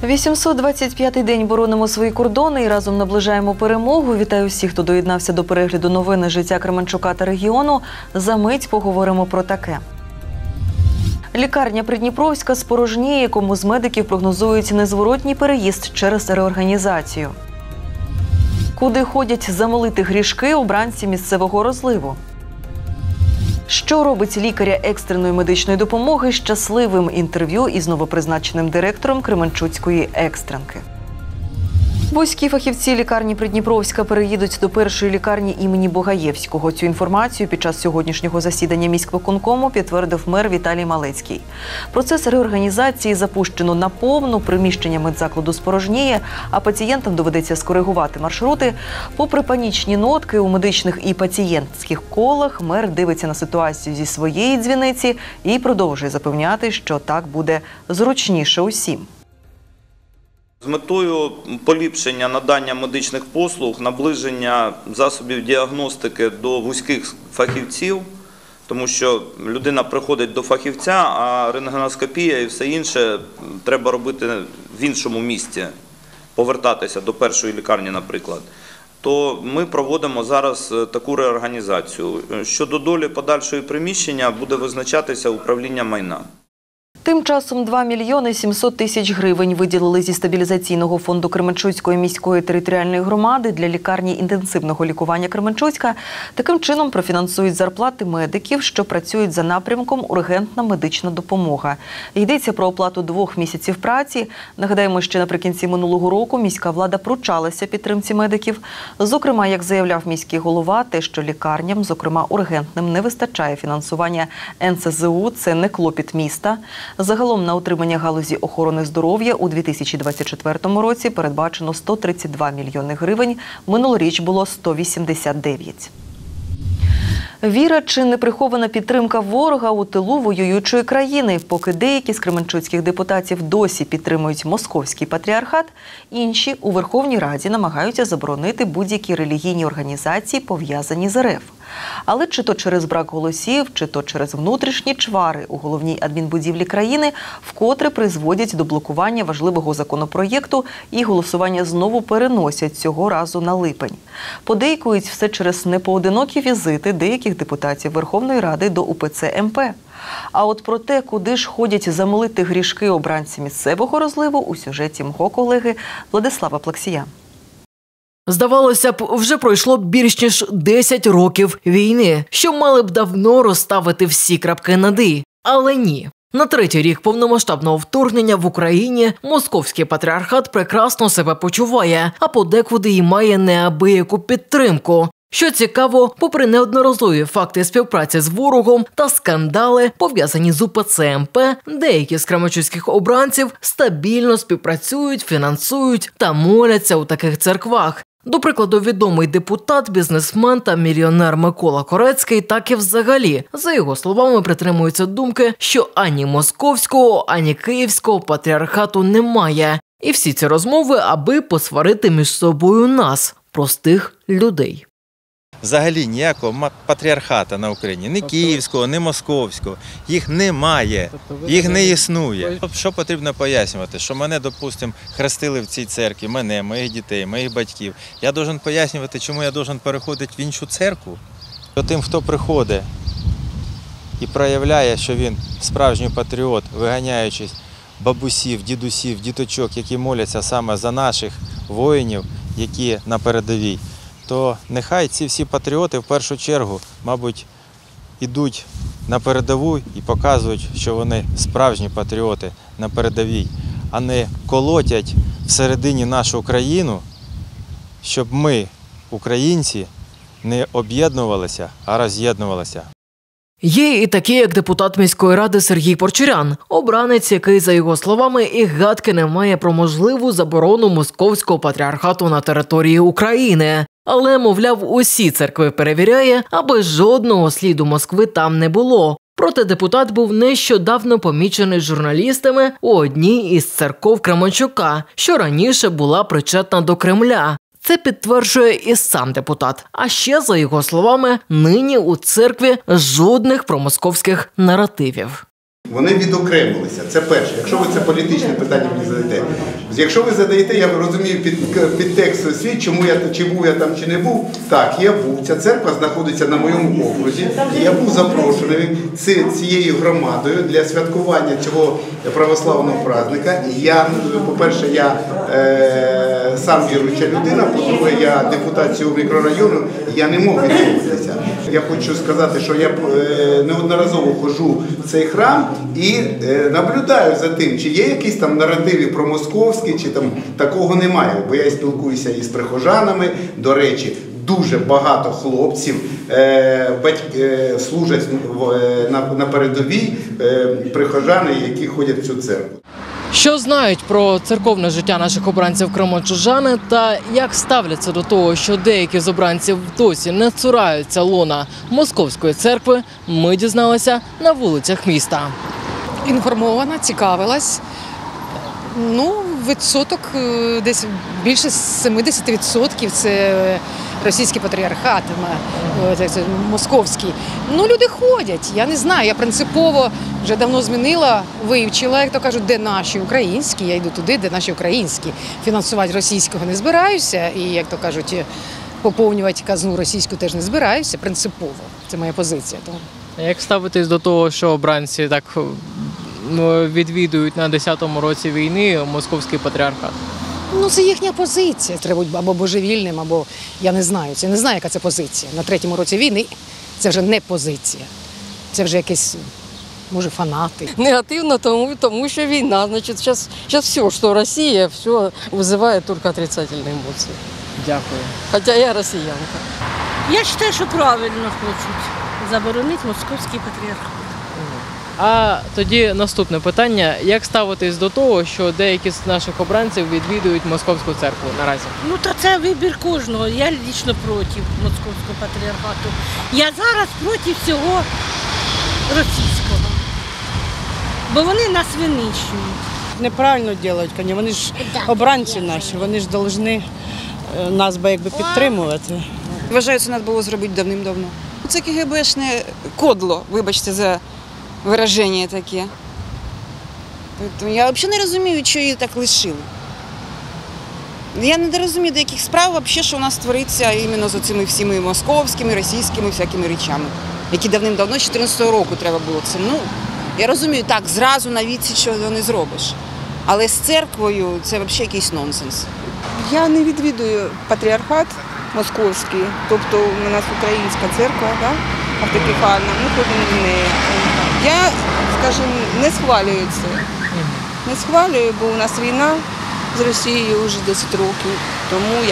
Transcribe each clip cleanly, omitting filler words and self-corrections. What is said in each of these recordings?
825-й день боронимо свої кордони і разом наближаємо перемогу. Вітаю всіх, хто доєднався до перегляду новин життя Кременчука та регіону. За мить поговоримо про таке. Лікарня Придніпровська спорожніє, кому з медиків прогнозують незворотній переїзд через реорганізацію. Куди ходять замолити грішки обранці місцевого розливу? Що робить лікаря екстреної медичної допомоги щасливим? Інтерв'ю із новопризначеним директором Кременчуцької екстренки. Вузькі фахівці лікарні Придніпровська переїдуть до першої лікарні імені Богаєвського. Цю інформацію під час сьогоднішнього засідання міськвиконкому підтвердив мер Віталій Малецький. Процес реорганізації запущено наповну, приміщення медзакладу спорожніє, а пацієнтам доведеться скоригувати маршрути. Попри панічні нотки у медичних і пацієнтських колах, мер дивиться на ситуацію зі своєї дзвіниці і продовжує запевняти, що так буде зручніше усім. З метою поліпшення надання медичних послуг, наближення засобів діагностики до вузьких фахівців, тому що людина приходить до фахівця, а рентгеноскопія і все інше треба робити в іншому місці, повертатися до першої лікарні, наприклад. То ми проводимо зараз таку реорганізацію. Щодо долі подальшої приміщення буде визначатися управління майна. Тим часом 2 мільйони 700 тисяч гривень виділили зі стабілізаційного фонду Кременчуцької міської територіальної громади для лікарні інтенсивного лікування Кременчуцька. Таким чином профінансують зарплати медиків, що працюють за напрямком «Ургентна медична допомога». Йдеться про оплату 2 місяців праці. Нагадаємо, що наприкінці минулого року міська влада пручалася підтримці медиків. Зокрема, як заявляв міський голова, те, що лікарням, зокрема ургентним, не вистачає фінансування НСЗУ – це не клопіт міста. Загалом на утримання галузі охорони здоров'я у 2024 році передбачено 132 мільйони гривень, минулоріч було 189. Віра чи неприхована підтримка ворога у тилу воюючої країни. Поки деякі з кременчуцьких депутатів досі підтримують московський патріархат, інші у Верховній Раді намагаються заборонити будь-які релігійні організації, пов'язані з РФ. Але чи то через брак голосів, чи то через внутрішні чвари у головній адмінбудівлі країни вкотре призводять до блокування важливого законопроєкту і голосування знову переносять цього разу на липень. Подейкують все через непоодинокі візити деяких депутатів Верховної Ради до УПЦ МП. А от про те, куди ж ходять замолити грішки обранці місцевого розливу, у сюжеті мого колеги Владислава Плаксія. Здавалося б, вже пройшло більш ніж 10 років війни, що мали б давно розставити всі крапки над «і». Але ні. На 3-й рік повномасштабного вторгнення в Україні московський патріархат прекрасно себе почуває, а подекуди й має неабияку підтримку. Що цікаво, попри неодноразові факти співпраці з ворогом та скандали, пов'язані з УПЦ МП, деякі з кременчуцьких обранців стабільно співпрацюють, фінансують та моляться у таких церквах. До прикладу, відомий депутат, бізнесмен та мільйонер Микола Корецький так і взагалі, за його словами, притримується думки, що ані московського, ані київського патріархату немає. І всі ці розмови, аби посварити між собою нас, простих людей. Взагалі ніякого патріархата на Україні, ні київського, ні московського, їх немає, їх не існує. Що потрібно пояснювати? Що мене, допустимо, хрестили в цій церкві, мене, моїх дітей, моїх батьків. Я должен пояснювати, чому я должен переходити в іншу церкву? Тим, хто приходить і проявляє, що він справжній патріот, виганяючи бабусів, дідусів, діточок, які моляться саме за наших воїнів, які на передовій, то нехай ці всі патріоти в першу чергу, мабуть, ідуть на передову і показують, що вони справжні патріоти на передовій, а не колотять всередині нашу країну, щоб ми, українці, не об'єднувалися, а роз'єднувалися. Є і такі, як депутат міської ради Сергій Порчурян, обранець, який, за його словами, і гадки не має про можливу заборону московського патріархату на території України. Але, мовляв, усі церкви перевіряє, аби жодного сліду Москви там не було. Проте депутат був нещодавно помічений журналістами у одній із церков Кременчука, що раніше була причетна до Кремля. Це підтверджує і сам депутат. А ще, за його словами, нині у церкві жодних промосковських наративів. Вони відокремилися. Це перше. Якщо ви це політичне питання мені задаєте. Якщо ви задаєте, я розумію підтекст свій, чи був я там, чи не був. Так, я був. Ця церква знаходиться на моєму окрузі. Я був запрошений цією громадою для святкування цього православного праздника. Я, по-перше, я сам віруюча людина, по-друге, я депутат цього мікрорайону, я не мог відмовитися. Я хочу сказати, що я неодноразово ходжу в цей храм і наблюдаю за тим, чи є якісь там наративи про московські, чи там такого немає. Бо я спілкуюся із прихожанами, до речі, дуже багато хлопців служать на передовій, прихожани, які ходять в цю церкву. Що знають про церковне життя наших обранців кременчужани та як ставляться до того, що деякі з обранців досі не цураються лона Московської церкви, ми дізналися на вулицях міста. Інформована, цікавилась. Ну, відсоток десь більше 70% це російський патріархат, московський. Ну, люди ходять, я не знаю, я принципово вже давно змінила, вивчила, як то кажуть, де наші українські, я йду туди, де наші українські. Фінансувати російського не збираюся і, як то кажуть, поповнювати казну російську теж не збираюся, принципово. Це моя позиція. Як ставитесь до того, що обранці так відвідують на 10-му році війни московський патріархат? Ну, це їхня позиція. Треба бути або божевільним, або я не знаю. Це не знаю, яка це позиція. На 3-му році війни це вже не позиція. Це вже якісь, може, фанати. Негативно, тому що війна. Значить, зараз все, що Росія, все визиває тільки отрицательні емоції. Дякую. Хоча я росіянка. Я вважаю, що правильно хочуть заборонити московський патріархат. А тоді наступне питання. Як ставитись до того, що деякі з наших обранців відвідують московську церкву наразі? Ну, то це вибір кожного. Я лично проти московського патріархату. Я зараз проти всього російського. Бо вони нас винищують. Неправильно роблять, вони ж обранці наші, вони ж повинні нас якби підтримувати. Вважаю, це треба було зробити давним-давно. Це КГБшне кодло, вибачте за вираження таке. Я взагалі не розумію, що її так лишили. Я не розумію, до яких справ взагалі, що у нас твориться іменно з цими всіми московськими, російськими всякими речами, які давним-давно, з 14-го року треба було це. Ну, я розумію, так, зразу на відсіч що не зробиш. Але з церквою це взагалі якийсь нонсенс. Я не відвідую патріархат московський, тобто у нас українська церква, да, автокефальна, ми ходимо в неї. Я, скажімо, не схвалюю це. Не схвалюю, бо у нас війна з Росією вже 10 років. Тому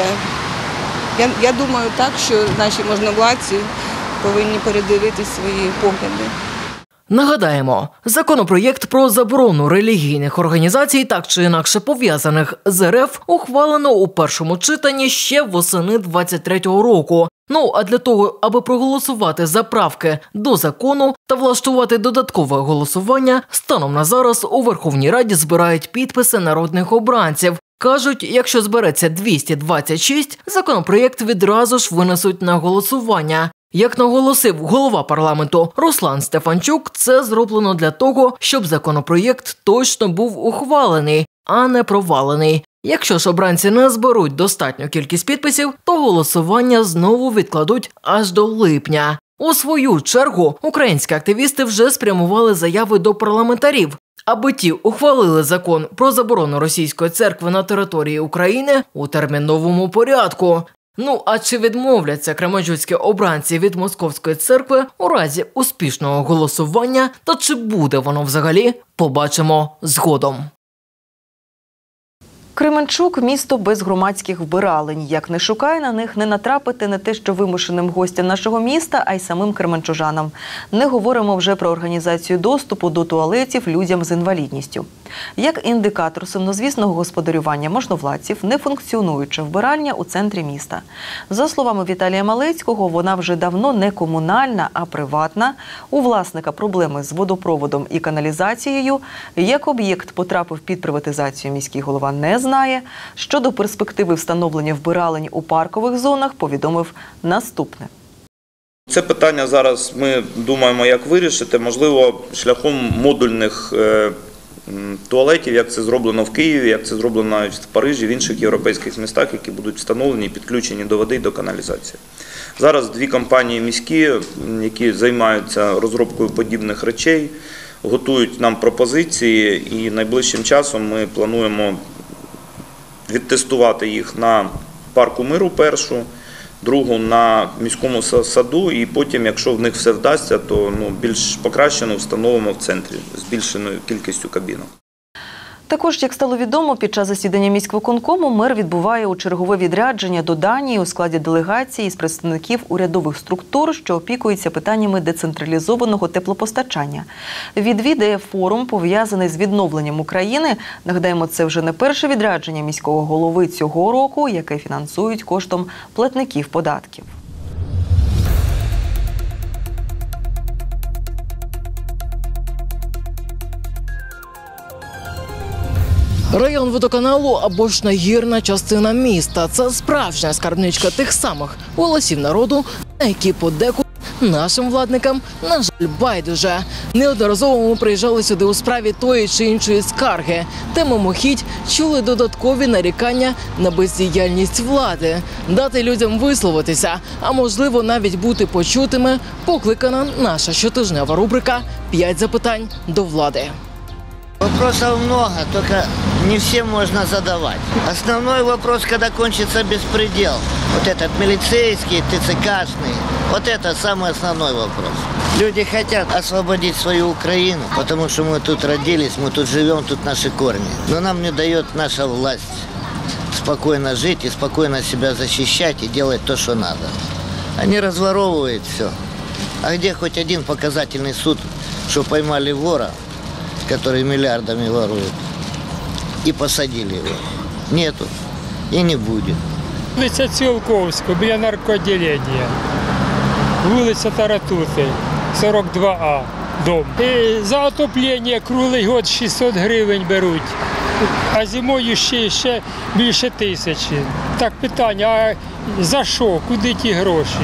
я думаю так, що наші можновладці повинні передивити свої погляди. Нагадаємо, законопроєкт про заборону релігійних організацій, так чи інакше пов'язаних з РФ, ухвалено у першому читанні ще восени 23-го року. Ну, а для того, аби проголосувати за правки до закону та влаштувати додаткове голосування, станом на зараз у Верховній Раді збирають підписи народних обранців. Кажуть, якщо збереться 226, законопроєкт відразу ж винесуть на голосування. Як наголосив голова парламенту Руслан Стефанчук, це зроблено для того, щоб законопроєкт точно був ухвалений, а не провалений. Якщо ж обранці не зберуть достатню кількість підписів, то голосування знову відкладуть аж до липня. У свою чергу українські активісти вже спрямували заяви до парламентарів, аби ті ухвалили закон про заборону російської церкви на території України у терміновому порядку. Ну, а чи відмовляться кременчуцькі обранці від московської церкви у разі успішного голосування, та чи буде воно взагалі, побачимо згодом. Кременчук – місто без громадських вбиралень. Як не шукай, на них не натрапити не те, що вимушеним гостям нашого міста, а й самим кременчужанам. Не говоримо вже про організацію доступу до туалетів людям з інвалідністю. Як індикатор сумнозвісного господарювання можновладців, не функціонуюча вбиральня у центрі міста. За словами Віталія Малецького, вона вже давно не комунальна, а приватна. У власника проблеми з водопроводом і каналізацією. Як об'єкт потрапив під приватизацію, міський голова не знає. Щодо перспективи встановлення вбиралень у паркових зонах, повідомив наступне. Це питання зараз ми думаємо, як вирішити, можливо, шляхом модульних туалетів, як це зроблено в Києві, як це зроблено навіть в Парижі, в інших європейських містах, які будуть встановлені і підключені до води і до каналізації. Зараз 2 компанії міські, які займаються розробкою подібних речей, готують нам пропозиції, і найближчим часом ми плануємо відтестувати їх на Парку Миру першу, другу на міському саду, і потім, якщо в них все вдасться, то більш покращено встановимо в центрі з збільшеною кількістю кабінок. Також, як стало відомо, під час засідання міськвиконкому мер відбуває у чергове відрядження до Данії у складі делегації з представників урядових структур, що опікуються питаннями децентралізованого теплопостачання. Відвідає форум, пов'язаний з відновленням України. Нагадаємо, це вже не перше відрядження міського голови цього року, яке фінансують коштом платників податків. Район водоканалу або ж нагірна частина міста – це справжня скарбничка тих самих голосів народу, на які подекуди нашим владникам, на жаль, байдуже. Неодноразово ми приїжджали сюди у справі тої чи іншої скарги, де мимохідь чули додаткові нарікання на бездіяльність влади. Дати людям висловитися, а можливо навіть бути почутими, покликана наша щотижнева рубрика «5 запитань до влади». Вопросов много, только не всем можно задавать. Основной вопрос, когда кончится беспредел. Вот этот милицейский, ТЦКшный. Вот это самый основной вопрос. Люди хотят освободить свою Украину, потому что мы тут родились, мы тут живем, тут наши корни. Но нам не дает наша власть спокойно жить и спокойно себя защищать и делать то, что надо. Они разворовывают все. А где хоть один показательный суд, что поймали вора, который миллиардами ворует, и посадили его? Нету и не будет. Вулиця Ціолковського, біля наркоотделення. Вулиця Таратути, 42А, дом. І за отоплення круглий год 600 гривень беруть, а зимою ще більше 1000. Так питання, а за що? Куди ті гроші?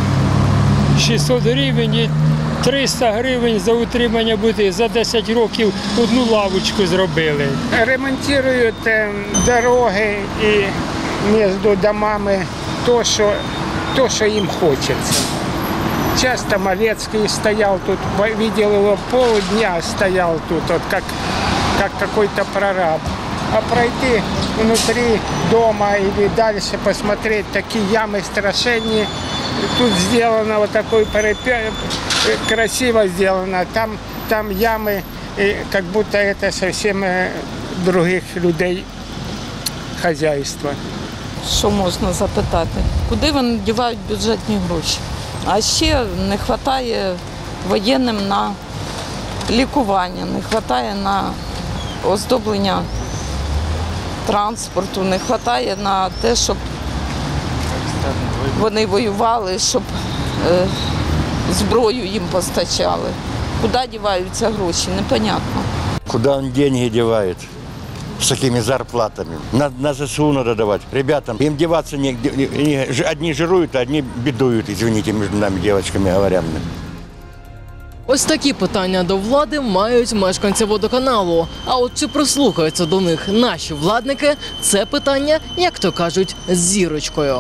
600 гривень і 300 гривень за утримання буде, за 10 років одну лавочку зробили. Ремонтують дороги і між домами то, що їм хочеться. Часто Малецкий стоял тут, видел его полдня стоял тут, вот как какой-то прораб. А пройти внутри дома или дальше посмотреть такие ямы страшенные, тут сделано вот такой парапет, красиво сделано, там ямы, как будто это совсем других людей хозяйство. Що можна запитати? Куди вони дівають бюджетні гроші? А ще не вистачає воєнним на лікування, не вистачає на оздоблення транспорту, не вистачає на те, щоб вони воювали, щоб зброю їм постачали. Куди діваються гроші, непонятно. Куди він гроші діває? С такими зарплатами. На ЗСУ надо давать. Ребятам, им деваться негде. Одни жируют, а одни бедуют, извините, между нами девочками говоря. Ось такі питання до влади мають мешканці водоканалу. А от чи прислухаються до них наші владники – це питання, як то кажуть, з зірочкою.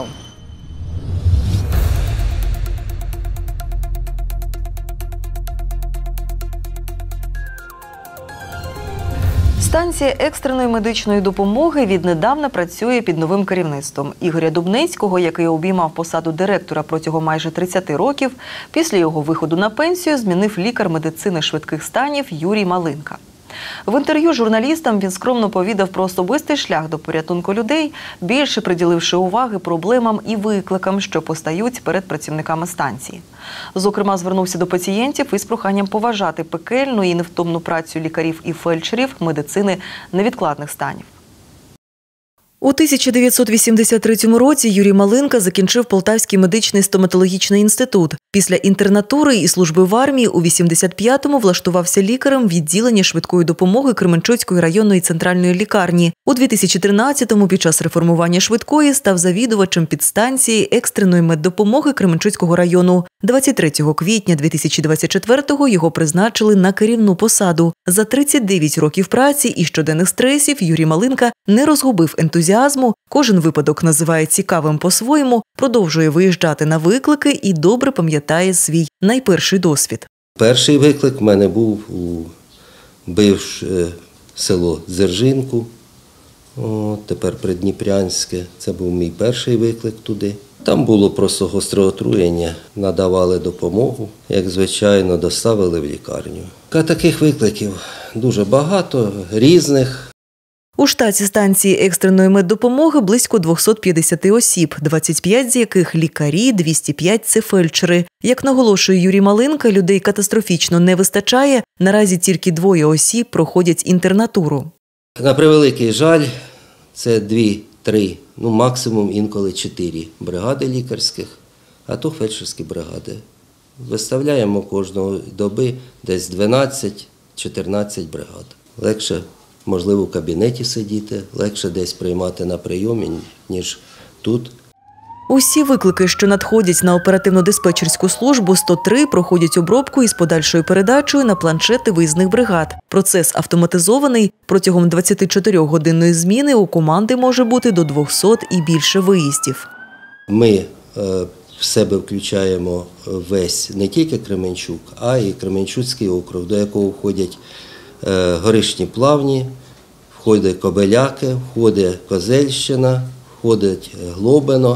Станція екстреної медичної допомоги віднедавна працює під новим керівництвом. Ігоря Дубнецького, який обіймав посаду директора протягом майже 30 років, після його виходу на пенсію змінив лікар медицини швидких станів Юрій Малинка. В інтерв'ю журналістам він скромно повідав про особистий шлях до порятунку людей, більше приділивши уваги проблемам і викликам, що постають перед працівниками станції. Зокрема, звернувся до пацієнтів із проханням поважати пекельну і невтомну працю лікарів і фельдшерів медицини невідкладних станів. У 1983 році Юрій Малинка закінчив Полтавський медичний стоматологічний інститут. Після інтернатури і служби в армії у 85-му влаштувався лікарем відділення швидкої допомоги Кременчуцької районної центральної лікарні. У 2013-му під час реформування швидкої став завідувачем підстанції екстреної меддопомоги Кременчуцького району. 23 квітня 2024-го його призначили на керівну посаду. За 39 років праці і щоденних стресів Юрій Малинка не розгубив ентузіазму, кожен випадок називає цікавим по-своєму, продовжує виїжджати на виклики і добре пам'ятає свій найперший досвід. Перший виклик в мене був у бивше село Дзержинку, тепер Придніпрянське. Це був мій перший виклик туди. Там було просто гостре отруєння, надавали допомогу, як звичайно, доставили в лікарню. Таких викликів дуже багато, різних. У штаті станції екстреної меддопомоги близько 250 осіб, 25 з яких – лікарі, 205 – це фельдшери. Як наголошує Юрій Малинка, людей катастрофічно не вистачає, наразі тільки 2 осіб проходять інтернатуру. На превеликий жаль, це 2-3, максимум інколи 4 бригади лікарських, а то фельдшерські бригади. Виставляємо кожної доби десь 12-14 бригад. Легше, можливо, в кабінеті сидіти, легше десь приймати на прийомі, ніж тут. Усі виклики, що надходять на оперативно-диспетчерську службу 103, проходять обробку із подальшою передачею на планшети виїзних бригад. Процес автоматизований. Протягом 24-годинної зміни у команди може бути до 200 і більше виїздів. Ми в себе включаємо весь, не тільки Кременчук, а й Кременчуцький округ, до якого входять Горішні Плавні, входять Кобеляки, входить Козельщина, входить Глобино,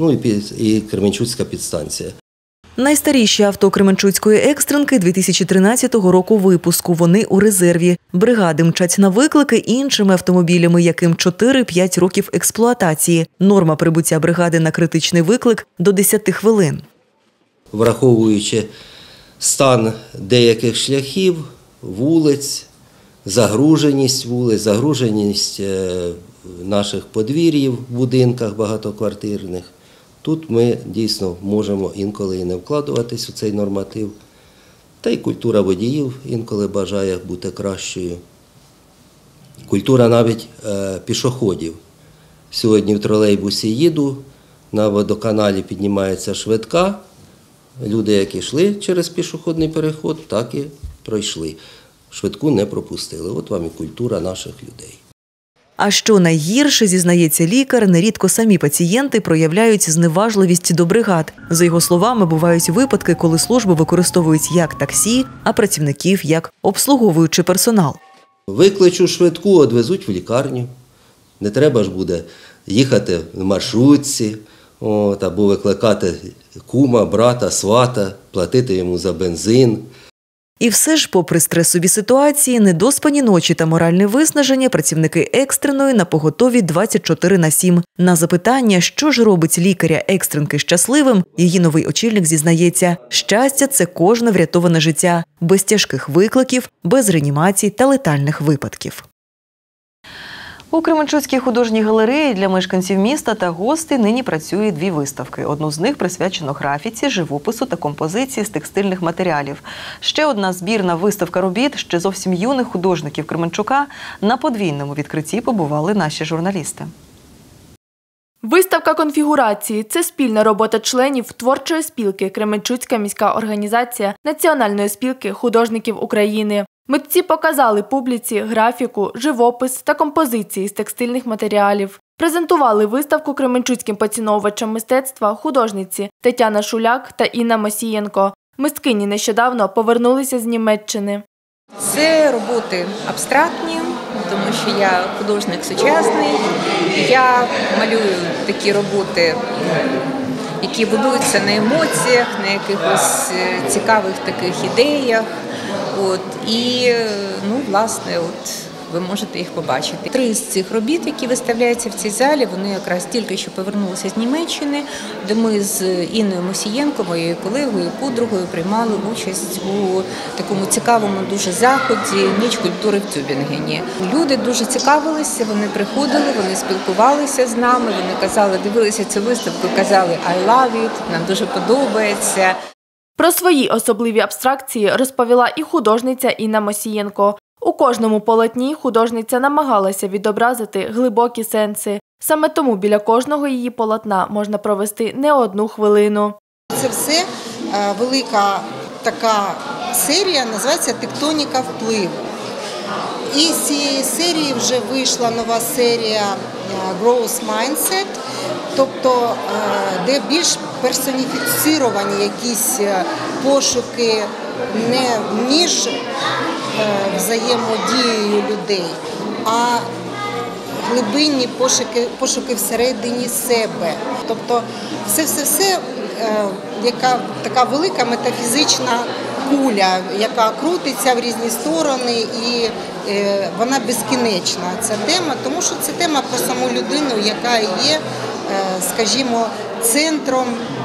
і Кременчуцька підстанція. Найстаріші авто Кременчуцької екстренки 2013 року випуску. Вони у резерві. Бригади мчать на виклики іншими автомобілями, яким 4-5 років експлуатації. Норма прибуття бригади на критичний виклик – до 10 хвилин. Враховуючи стан деяких шляхів, вулиць, загруженість вулиць, загруженість наших подвір'їв в будинках багатоквартирних, тут ми дійсно можемо інколи і не вкладуватись у цей норматив. Та й культура водіїв інколи бажає бути кращою. Культура навіть пішоходів. Сьогодні в тролейбусі їду, на водоканалі піднімається швидка. Люди, які йшли через пішохідний переход, так і пройшли. Швидку не пропустили. От вам і культура наших людей. А що найгірше, зізнається лікар, нерідко самі пацієнти проявляють зневажливість до бригад. За його словами, бувають випадки, коли службу використовують як таксі, а працівників як обслуговуючий персонал. Викличу швидку, одвезуть в лікарню. Не треба ж буде їхати в маршрутці, або викликати кума, брата, свата, платити йому за бензин. І все ж, попри стресові ситуації, недоспані ночі та моральне виснаження, працівники екстреної напоготові 24/7. На запитання, що ж робить лікаря екстренки щасливим, її новий очільник зізнається, щастя – це кожне врятоване життя, без тяжких викликів, без реанімацій та летальних випадків. У Кременчуцькій художній галереї для мешканців міста та гостей нині працює 2 виставки. Одну з них присвячено графіці, живопису та композиції з текстильних матеріалів. Ще одна збірна виставка робіт ще зовсім юних художників Кременчука. На подвійному відкритті побували наші журналісти. Виставка конфігурації – це спільна робота членів творчої спілки «Кременчуцька міська організація» Національної спілки художників України. Митці показали публіці графіку, живопис та композиції з текстильних матеріалів. Презентували виставку кременчуцьким поціновувачам мистецтва художниці Тетяна Шуляк та Інна Мосієнко. Мисткині нещодавно повернулися з Німеччини. Це роботи абстрактні, тому що я художник сучасний. Я малюю такі роботи, які будуються на емоціях, на якихось цікавих таких ідеях. І, власне, ви можете їх побачити. 3 з цих робіт, які виставляються в цій залі, вони якраз тільки що повернулися з Німеччини, де ми з Інною Мосієнко, моєю колегою, подругою, приймали участь у такому цікавому дуже заході «Ніч культури в Тюбінгені». Люди дуже цікавилися, вони приходили, вони спілкувалися з нами, вони казали, дивилися цю виставку, казали «I love it», нам дуже подобається. Про свої особливі абстракції розповіла і художниця Інна Мосієнко. У кожному полотні художниця намагалася відобразити глибокі сенси. Саме тому біля кожного її полотна можна провести не одну хвилину. Це все велика така серія, називається «Тектоніка впливу». І з цієї серії вже вийшла нова серія «Growth Mindset», тобто де більш персоніфіціровані якісь пошуки не між взаємодією людей, а глибинні пошуки всередині себе. Тобто все, яка така велика метафізична куля, яка крутиться в різні сторони, і вона безкінечна, ця тема, тому що це тема про саму людину, яка є, скажімо, центром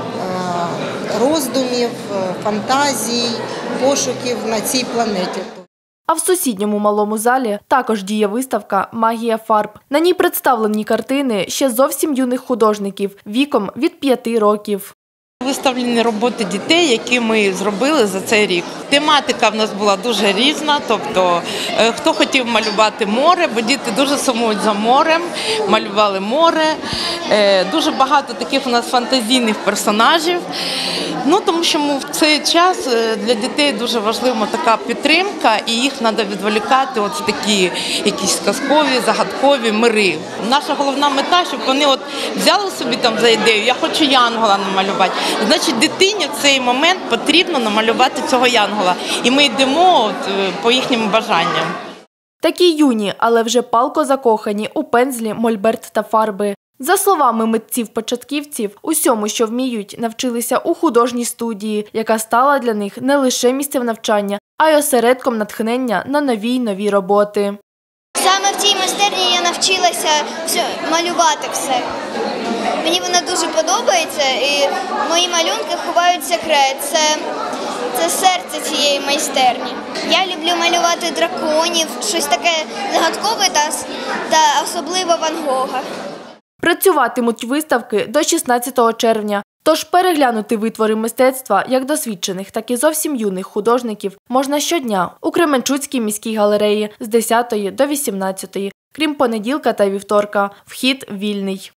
роздумів, фантазій, пошуків на цій планеті. А в сусідньому малому залі також діє виставка «Магія фарб». На ній представлені картини ще зовсім юних художників віком від 5 років. Виставлені роботи дітей, які ми зробили за цей рік. Тематика в нас була дуже різна, тобто хто хотів малювати море, бо діти дуже сумують за морем, малювали море. Дуже багато таких у нас фантазійних персонажів. Тому що в цей час для дітей дуже важлива така підтримка, і їх треба відволікати в такі якісь казкові, загадкові мири. Наша головна мета, щоб вони взяли собі за ідею, я хочу янгола намалювати. Значить, дитині в цей момент потрібно намалювати цього янгола. І ми йдемо по їхнім бажанням. Такі юні, але вже палко закохані у пензлі, мольберт та фарби. За словами митців-початківців, усьому, що вміють, навчилися у художній студії, яка стала для них не лише місцем навчання, а й осередком натхнення на нові й нові роботи. Саме в цій майстерні я навчилася малювати все. Мені вона дуже подобається, і мої малюнки ховають секрет. Це серце цієї майстерні. Я люблю малювати драконів, щось таке загадкове та особливо Ван Гога. Працюватимуть виставки до 16 червня, тож переглянути витвори мистецтва як досвідчених, так і зовсім юних художників можна щодня у Кременчуцькій міській галереї з 10 до 18, крім понеділка та вівторка. Вхід вільний.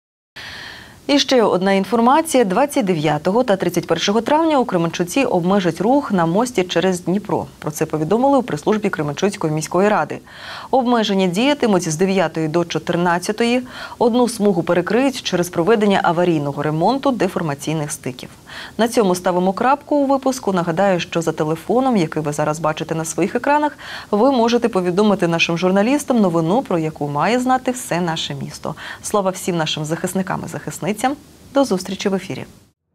І ще одна інформація. 29 та 31 травня у Кременчуці обмежать рух на мості через Дніпро. Про це повідомили у прес-службі Кременчуцької міської ради. Обмеження діятимуть з 9 до 14. Одну смугу перекриють через проведення аварійного ремонту деформаційних стиків. На цьому ставимо крапку у випуску. Нагадаю, що за телефоном, який ви зараз бачите на своїх екранах, ви можете повідомити нашим журналістам новину, про яку має знати все наше місто. Слава всім нашим захисникам і захисницям. До зустрічі в ефірі.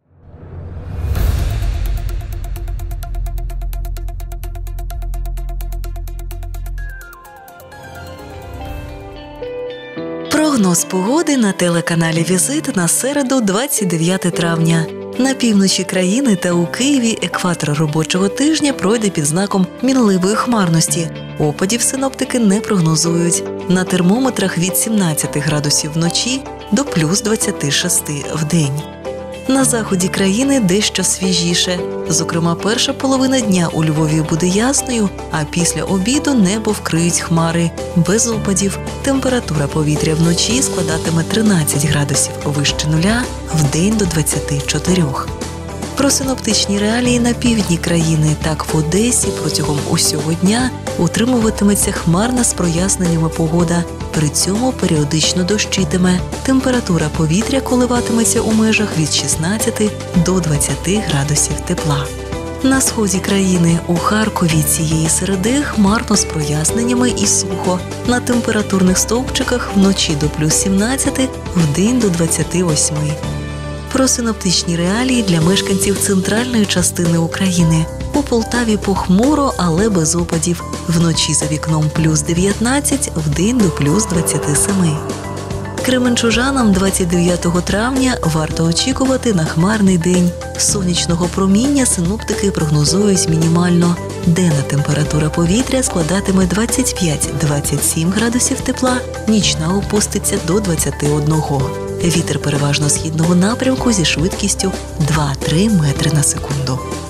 Прогноз погоди на телеканалі «Візит» на середу 29 травня. На півночі країни та у Києві екватор робочого тижня пройде під знаком мінливої хмарності. Опадів синоптики не прогнозують. На термометрах від 17 градусів вночі до плюс 26 вдень. На заході країни дещо свіжіше. Зокрема, перша половина дня у Львові буде ясною, а після обіду небо вкриють хмари. Без опадів. Температура повітря вночі складатиме 13 градусів вище нуля, вдень до 24. Про синоптичні реалії на півдні країни. Так, в Одесі протягом усього дня утримуватиметься хмарна з проясненнями погода. При цьому періодично дощитиме. Температура повітря коливатиметься у межах від 16 до 20 градусів тепла. На сході країни у Харкові цієї середи хмарно з проясненнями і сухо. На температурних стовпчиках вночі до плюс 17, вдень до 28. Про синоптичні реалії для мешканців центральної частини України. У У Полтаві похмуро, але без опадів. Вночі за вікном плюс 19, вдень до плюс 27. Кременчужанам 29 травня варто очікувати на хмарний день. Сонячного проміння синоптики прогнозують мінімально. Денна температура повітря складатиме 25-27 градусів тепла, нічна опуститься до 21. Вітер переважно східного напрямку зі швидкістю 2-3 метри на секунду.